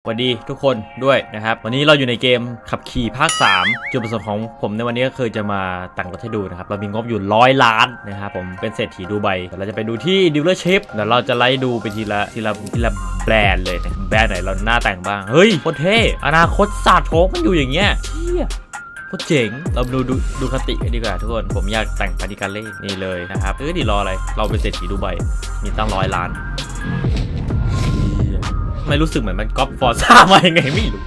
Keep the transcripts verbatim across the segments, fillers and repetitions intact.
วัสดีทุกคนด้วยนะครับวันนี้เราอยู่ในเกมขับขี่ภาคสามจุดประสงค์ของผมในวันนี้ก็คือจะมาแต่งรถให้ดูนะครับเรามีงบอยู่ร้อยล้านนะครับผมเป็นเศรษฐีดูไบเราจะไปดูที่ดีลเลอร์ชิพเดี๋ยวเราจะไล่ดูไปทีละทีละทีละแบรนด์เลยนะแบรนด์ไหนเราหน้าแต่งบ้างเฮ้ยโคตรเท่อนาคตศาสตร์โชคมันอยู่อย่างเงี้ยเชี่ยโคตรเจ๋งเราดูดูดูคติกันดีกว่าทุกคนผมอยากแต่งปานิกาเล่นี่เลยนะครับเออดีรออะไรเราเป็นเศรษฐีดูไบมีตั้งร้อยล้านไม่รู้สึกเหมือนมันก๊อปฟอร์ซ่ามายังไงไม่รู้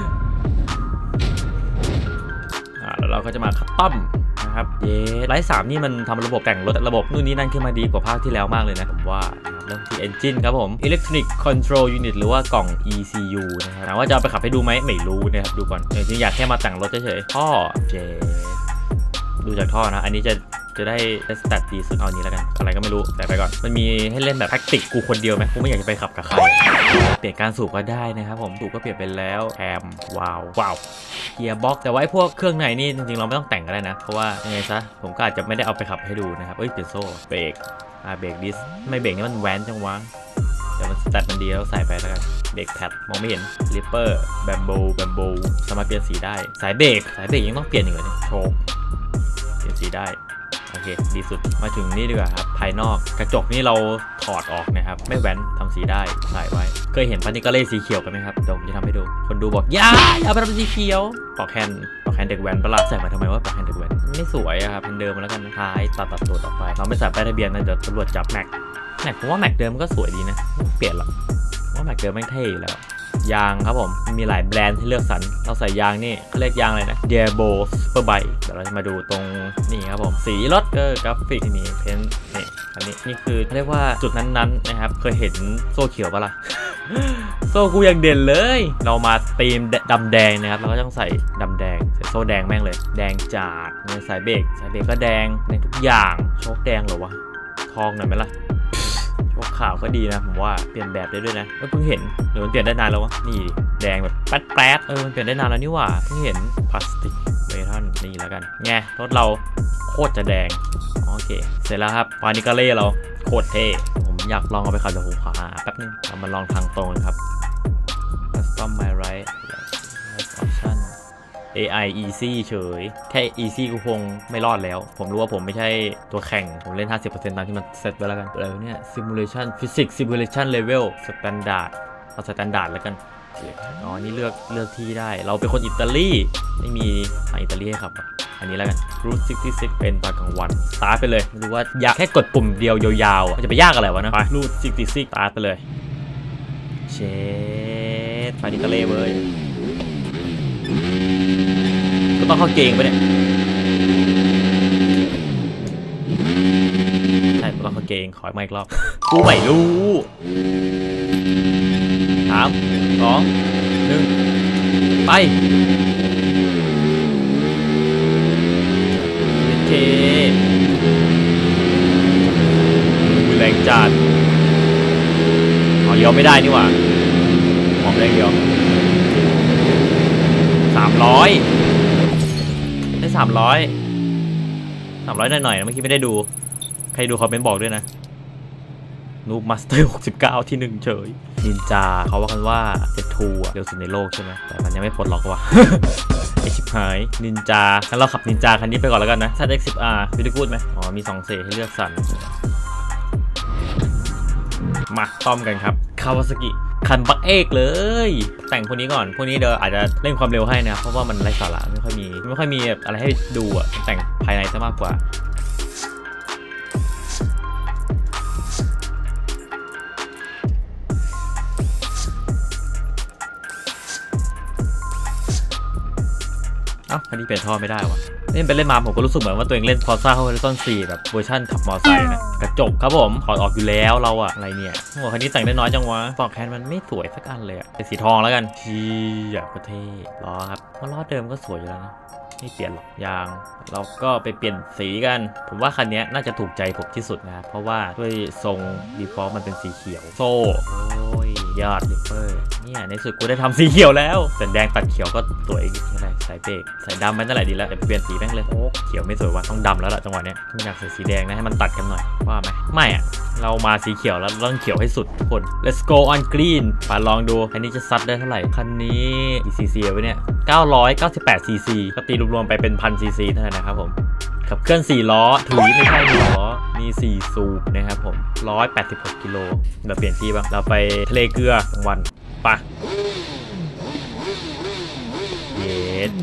อ่าแล้วเราก็จะมาคัสตอมนะครับเย้ไลท์สามนี่มันทำระบบแต่งรถระบบนู่นนี่นั่นขึ้นมาดีกว่าภาคที่แล้วมากเลยนะผมว่าเริ่มที่ Engine ครับผม Electronic Control Unit หรือว่ากล่อง อี ซี ยู นะครับถามว่าจะเอาไปขับให้ดูไหมไม่รู้นะครับดูก่อนจริงๆอยากแค่มาแต่งรถเฉยๆท่อเจดูจากท่อนะอันนี้จะจะได้สแตทดีสุดเอานี้แล้วกันอะไรก็ไม่รู้แต่ไปก่อนมันมีให้เล่นแบบแท็กติกกูคนเดียวไหมกูไม่อยากจะไปขับกับใครเปลี่ยนการสูบก็ได้นะครับผมสูบก็เปลี่ยนไปแล้วแอมว้าวว้าวเกียร์บ็อกแต่ว่าไอ้พวกเครื่องในนี่จริงๆเราไม่ต้องแต่งก็ได้นะเพราะว่ายังไงซะผมก็อาจจะไม่ได้เอาไปขับให้ดูนะครับเอ้ยเปลี่ยนโซ่เบรกอ่าเบรกดิสไม่เบรกนี่มันแว้นจังวะเดี๋ยวมันสแตทมันดีแล้วใส่ไปแล้วกันเบรกแพดมองไม่เห็นลิปเปอร์แบมโบแบมโบสามารถเปลี่ยนสีได้สายเบรกสายเบรกยังต้องเปลี่ยนอีกเลยโชว์เปลี่ยนสีได้โอเคดีสุดมาถึงนี่ดีกว่าครับภายนอกกระจกนี่เราถอดออกนะครับไม่แว้นทำสีได้ใส่ไว้เคยเห็นปานิกาเล่สีเขียวกันไหมครับเดี๋ยวผมจะทำให้ดูคนดูบอกอย่าอย่าไปทำสีเขียวปอกแฮนปอกแฮนเด็กแว้นประหลาดใส่มาทำไมว่าปอกแฮนเด็กแว้นไม่สวยอะครับเป็นเดิมมาแล้วกันท้ายตัดตัดตัวต่อไปเราไม่ใส่ป้ายทะเบียนนะเดี๋ยวตำรวจจับแม็กแม็กผมว่าแม็กเดิมก็สวยดีนะเปลี่ยนหรอกว่าแม็กเดิมไม่เท่แล้วยางครับผมมีหลายแบรนด์ที่เลือกสรรเราใส่ยางนี่เขาเรียกยางอะไรนะเดียโบซูเปอร์ไบเดี๋ยวเราจะมาดูตรงนี่ครับผมสีรถเกอร์กราฟิกนี่เพนนี่อันนี้นี่คือเขาเรียกว่าจุดนั้นๆนะครับเคยเห็นโซ่เขียวปะล่ะ โซ่กูยังเด่นเลยเรามาตีมดำแดงนะครับเราก็ต้องใส่ดำแดงใส่โซ่แดงแม่งเลยแดงจัดเนี่ยสายเบรกสายเบรกก็แดงในทุกอย่างโชคแดงเหรอวะทองหน่อยไหมล่ะโชคขาวก็ดีนะผมว่าเปลี่ยนแบบได้ด้วยนะเพิ่งเห็นหรือมันเปลี่ยนได้นานแล้ววะนี่แดงแบบแป๊ดแป๊ดเออมันเปลี่ยนได้นานแล้วนี่หว่าเพิ่งเห็นพลาสติกเมทัลนี่แล้วกันไงรถเราโคตรจะแดงโอเคเสร็จแล้วครับปานิกาเล่เราโคตรเท่ผมอยากลองเอาไปขับจากหูขวาแป๊บนึงเรามาลองทางตรงครับ Custom My Right Option เอ ไอ Easy เฉยแค่ Easy กูคงไม่รอดแล้วผมรู้ว่าผมไม่ใช่ตัวแข่งผมเล่น ห้าสิบเปอร์เซ็นต์ ตามที่มันเซตไว้แล้วกันอะไรเนี่ย Simulation Physics Simulation Level Standard เอา Standard แล้วกันอ๋อนี่เลือกเลือกที่ได้เราเป็นคนอิตาลีไม่มีทางอิตาลีให้ขับอันนี้แล้วกัน Route หกสิบหกเป็นตอนกลางวันสตาร์ทไปเลยไม่รู้ว่าอยากแค่กดปุ่มเดียวยาวๆมันจะไปยากอะไรวะนะไป Route หกสิบหกสตาร์ทไปเลยเชดไปดิกาเล่เว้ยก็ต้องเข้าเกงไปเนี่ยใช่ต้องเข้าเกงขอมาอีกรอบกูไม่รู้สามสองหนึ่งไปเท่แรงจัดอ๋อเลี้ยวไม่ได้นี่หว่าหอมแรงเดียวสามร้อยได้สามร้อยสามร้อยหน่อยๆนะเมื่อกี้ไม่ได้ดูใครดูคอมเมนต์บอกด้วยนะนูบมาสเตอร์หกสิบเก้าที่หนึ่งเฉยนินจาเขาว่ากันว่าเจ็ดทูอะเร็วสุดในโลกใช่ไหมแต่มันยังไม่ปลดล็อกว่ะ ไอชิบหายนินจางั้นเราขับนินจาคันนี้ไปก่อนแล้วกันนะถ้า เอ็กซ์ สิบ อาร์ วิดีกูดไหมอ๋อมีสองเศษให้เลือกสรรมาต้อมกันครับคาวาซากิคันบักเอกเลยแต่งพวกนี้ก่อนพวกนี้เดี๋ยวอาจจะเร่งความเร็วให้นะเพราะว่ามันไร้สาระไม่ค่อยมีไม่ค่อยมีอะไรให้ดูอะแต่งภายในซะมากกว่าเอ้าคันนี้เปลี่ยนท่อไม่ได้วะเล่นไปเล่นมาผมก็รู้สึกเหมือนว่าตัวเองเล่น Forza Horizon สี่แบบเวอร์ชันขับมอเตอร์ไซค์นะกระจกครับผมถอดออกอยู่แล้วเราอะอะไรเนี่ยโอ้คันนี้แต่งได้น้อยจังวะปอกแคนมันไม่สวยสักอันเลยอะเป็นสีทองแล้วกันชี้อยากประเทศล้อครับว่าล้อเดิมก็สวยอยู่แล้วนะไม่เปลี่ยนหรอกยางเราก็ไปเปลี่ยนสีกันผมว่าคันนี้น่าจะถูกใจผมที่สุดนะเพราะว่าด้วยทรง default มันเป็นสีเขียวโซ่โอ้ยยอดลิปเปอร์เนี่ยในสุดกูได้ทำสีเขียวแล้วแต่แดงตัดเขียวก็สวยอีกอะไรสายเบรกสายดำมันนั่นแหละดีแล้วแต่เปลี่ยนสีแม่งเลยโอ้เขียวไม่สวยว่ะต้องดำแล้วล่ะจังหวะเนี้ยอยากใส่สีแดงนะให้มันตัดกันหน่อยว่าไหมไม่อะเรามาสีเขียวแล้วต้องเขียวให้สุดทุกคน let's go on green มาลองดูคันนี้จะซัดได้เท่าไหร่คันนี้ ซี ซี ไว้เนี่ยเก้าร้อยเก้าสิบแปด ซี ซี ก็ตีรวมๆไปเป็น หนึ่งพัน ซี ซี เท่านั้นนะครับผมขับเคลื่อนสี่ล้อถุยไม่ใช่หนึ่งล้อมีสี่สูบนะครับผมหนึ่งร้อยแปดสิบหกกิโลเราเปลี่ยนที่บ้างเราไปทะเลเกลือกลางวันปะเย็ด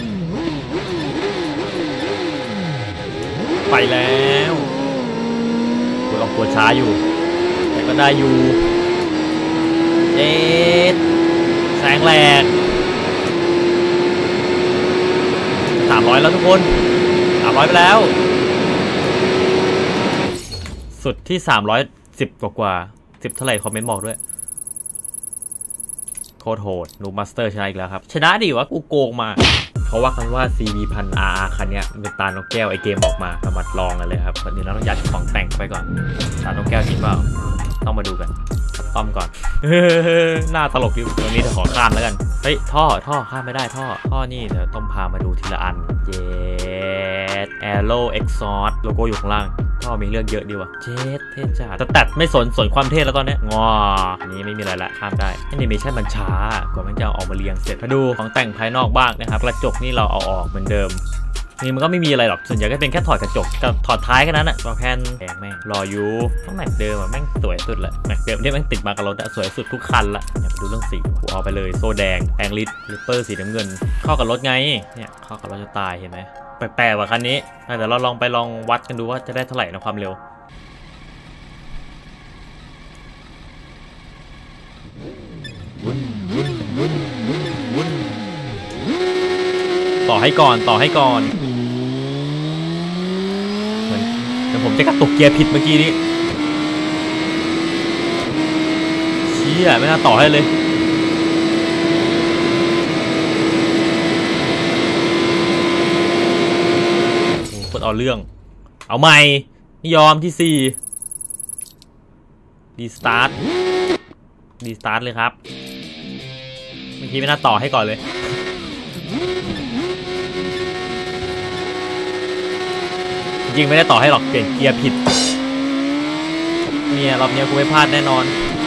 ไปแล้วกูลองตัวช้าอยู่แต่ก็ได้อยู่เย็ดแสงแหลกสามร้อยแล้วทุกคนสามร้อยไปแล้วสุดที่สามร้อยสิบกว่ากว่าสิบเท่าไหร่คอมเมนต์บอกด้วยโคตรโหดนูมาสเตอร์ชนะอีกแล้วครับชนะดิวะกูโกงมาเขาว่ากันว่า ซี วี พัน อาร์ อาร์ คันนี้เป็นตานกแก้วไอเกมออกมาสามารถลองกันเลยครับวันนี้เราต้องยัดของแต่งไปก่อนตานกแก้วจริงเปล่าต้องมาดูกันต้อมก่อนหน้าตลกอยู่ตรงนี้จะขอข้ามแล้วกันเฮ้ยท่อท่อข้ามไม่ได้ท่อท่อนี่เดี๋ยวต้องพามาดูทีละอันเจ็ดแอโร่เอ็กซอร์โลโก้อยู่ข้างล่างท่อมีเลือกเยอะดีว่ะเจ็ดเท่จัดแต่ตัดไม่สนสนความเท่แล้วตอนนี้งออันนี้ไม่มีอะไรละข้ามได้แอนิเมชั่นมันช้ากว่ามันจะเอาออกมาเรียงเสร็จมาดูของแต่งภายนอกบ้างนะครับกระจกนี่เราเอาออกเหมือนเดิมนี่มันก็ไม่มีอะไรหรอกส่วนใหญ่ก็เป็นแค่ถอดกระจกกับถอดท้ายแค่นั้นอะตัวแพนแพงแม่งรออยู่ต้องแม็กเดิมอะแม่งสวยสุดแหละแม็กเดิมที่แม่งติดมากับรถอะสวยสุดทุกคันละอย่าไปดูเรื่องสีกูเอาไปเลยโซแดงแองลิสลิปเปอร์สีน้ำเงินเข้ากับรถไงเนี่ยเข้ากับรถจะตายเห็นไหมแปลกๆว่ะคันนี้แต่เราลองไปลองวัดกันดูว่าจะได้เท่าไหร่นะความเร็ววุ่นวุ่นวุ่นวุ่นวุ่นต่อให้ก่อนต่อให้ก่อนเหมือนเดี๋ยวผมจะกระตุกเกียร์ผิดเมื่อกี้นี้เชี่ยไม่น่าต่อให้เลยโอ้โหเอาเรื่องเอาใหม่ไม่ยอมที่สี่ดีสตาร์ทดีสตาร์ทเลยครับเมื่อกี้ไม่น่าต่อให้ก่อนเลยจริงไม่ได้ต่อให้หรอกเปลี่ยนเกียร์ผิดเนี่ยรอบนี้กูไม่พลาดแน่นอน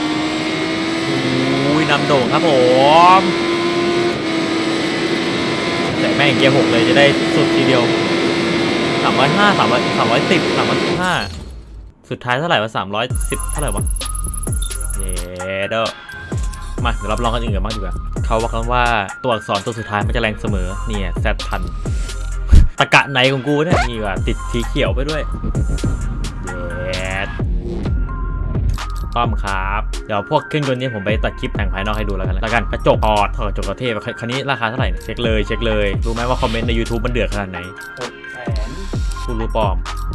อุ้ยนำโด่งครับผมแต่แม่งเกียร์หกเลยจะได้สุดทีเดียวสามร้อยห้าสามร้อยสามร้อยสิบสามร้อยสิบห้าสุดท้ายเท่าไหร่วะสามร้อยสิบเท่าไหร่วะเย้เด้อมาเดี๋ยวรับรองกันอื่นกันบ้างดีกว่าเขาว่ากันว่าตัวอักษรตัวสุดท้ายมันจะแรงเสมอเนี่ยแซดพันตะกะไหนของกูเนี่ยนี่ว่ะติดสีเขียวไปด้วยเย็ดต้อมครับเดี๋ยวพวกเครื่องยนต์นี้ผมไปตัดคลิปแต่งภายนอกให้ดูแล้วกันแล้วกันกระจกออดถอดกระจกกระเทพคันนี้ราคาเท่าไหร่เช็คเลยเช็คเลยรู้ไหมว่าคอมเมนต์ใน YouTube มันเดือดขนาดไหนหกแสนกูรู้ปลอม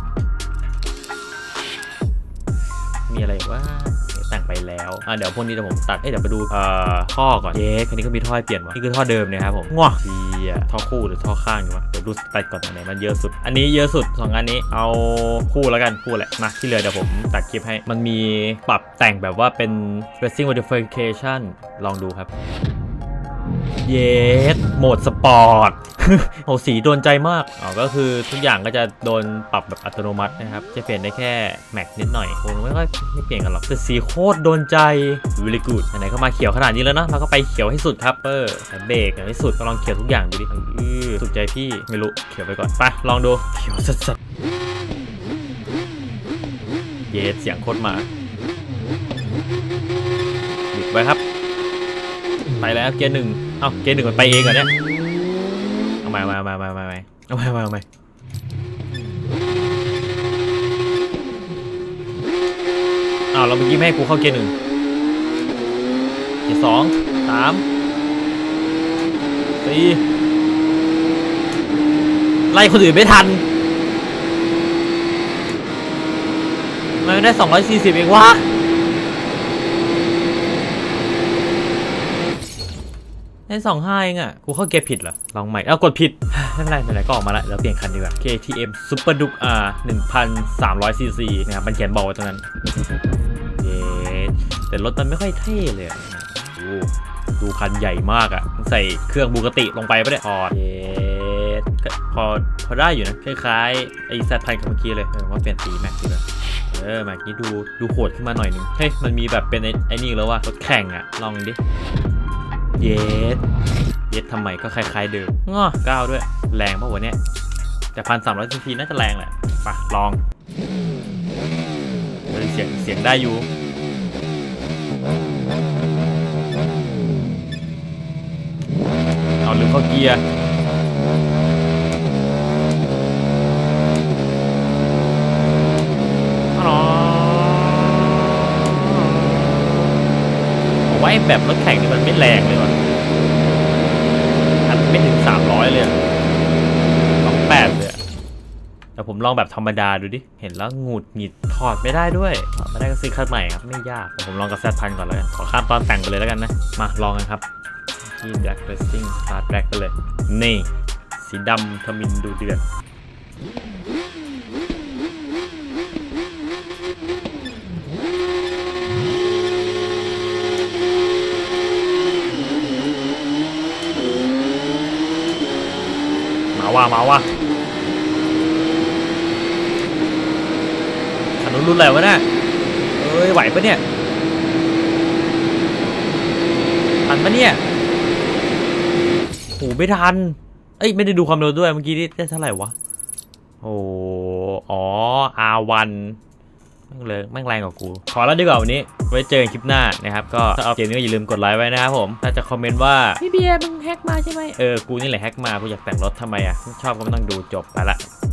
มีอะไรว่าแต่งไปแล้วอ่ะเดี๋ยวพวกนี้เดี๋ยวผมตัดเดี๋ยวไปดูเอ่อท่อก่อนเย้คันนี้ก็มีท่อเปลี่ยนวะนี่คือท่อเดิมเนี่ยครับผมง้อทีอ่ะท่อคู่หรือท่อข้างอยู่วะเดี๋ยวดูตัดก่อนไหนมันเยอะสุดอันนี้เยอะสุดสองอันนี้เอาคู่แล้วกันคู่แหละมาที่เหลือเดี๋ยวผมตัดคลิปให้มันมีปรับแต่งแบบว่าเป็น racing modification ลองดูครับเยสโหมดสปอร์ตโอ้สีโดนใจมากอ๋อก็คือทุกอย่างก็จะโดนปรับแบบอัตโนมัตินะครับจะเปลี่ยนได้แค่แม็กนิดหน่อยคงไม่ค่อยไม่เปลี่ยนกันหรอกแต่สีโคตรโดนใจ really good ไหนๆก็มาเขียวขนาดนี้แล้วนะเราก็ไปเขียวให้สุดครับเปอร์เบรกให้สุดก็ลองเขียวทุกอย่างดูดิสุดใจพี่ไม่รู้เขียวไปก่อนไปลองดูเขียวสัสๆเยสเสียงโคตรมาหยุดไว้ครับไปแล้วเกียร์หนึ่งเอ้าเกียร์หนึ่งมันไปเองเหรอเนี่ยเอาใหม่มามามามามาเอาใหม่มาเอาใหม่อ้าวเราเมื่อกี้ไม่ให้กูเข้าเกียร์หนึ่งเกียร์สองสามสี่ไล่คนอื่นไม่ทันมันไม่ได้สองร้อยสี่สิบเองวะได้สองห้าเองอ่ะกูเข้าเกียร์ผิดเหรอลองใหม่เอ้ากดผิดไม่เป็นไรไหนๆก็ออกมาแล้วเราเปลี่ยนคันดีกว่า เค ที เอ็ม Super Duke R หนึ่งพันสามร้อยซีซีนะครับมันเขียนบอกไว้ตรงนั้นเย้แต่รถมันไม่ค่อยเท่เลยโอ้ดูคันใหญ่มากอะใส่เครื่องบูกติลงไปปะเนี่ยพอเยพอพอได้อยู่นะคล้ายๆไอ้แซดพันกับเมื่อกี้เลยว่าเปลี่ยนสีแม็กดีกว่าเออแม็กนี้ดูดูโหดขึ้นมาหน่อยนึงเฮ้ยมันมีแบบเป็นไอ้นี่แล้วว่ารถแข่งอะลองดิเยสเยสทำไมก็คล้ายๆเดิมง้อก้าวด้วยแรงป่ะวะเนี่ยแต่พันสามร้อยซีซีน่าจะแรงแหละไปลองเสียงเสียงได้อยู่เอาลืมเข้าเกียร์เอาไว้แบบรถแข่งนี่มันไม่แรงเลยวะอันไม่ถึงสามร้อยเลยสองแปดเลยแต่ผมลองแบบธรรมดาดูดิเห็นแล้วหงุดหงิดถอดไม่ได้ด้วยถอดไม่ได้ก็ซื้อคันใหม่ครับไม่ยากแต่ผมลองกับแซดพันก่อนแล้วกันขอข้ามตอนแต่งไปเลยแล้วกันนะมาลองกันครับที่ Black Racing Start Black ไปเลยนี่สีดำทมินดูเดือดมาว่ามาว่าขนุนรุ่นอะไรวะเนี่ยเอ้ยไหวปะเนี่ยทันปะเนี่ยโหไม่ทันเอ้ยไม่ได้ดูความเร็วด้วยเมื่อกี้นี่ได้เท่าไหร่วะโอ้อ๋อ อาร์ วัน แม่งเลยแม่งแรงกว่ากูขอแล้วดีกว่าวันนี้ไว้เจอกันคลิปหน้านะครับก็ถ้าเอาเกมนี้ก็อย่าลืมกดไลค์ไว้นะครับผมถ้าจะคอมเมนต์ว่าพี่เบียร์มึงแฮกมาใช่ไหมเออกูนี่แหละแฮกมากูอยากแต่งรถทำไมอ่ะชอบก็ไม่ต้องดูจบไปละ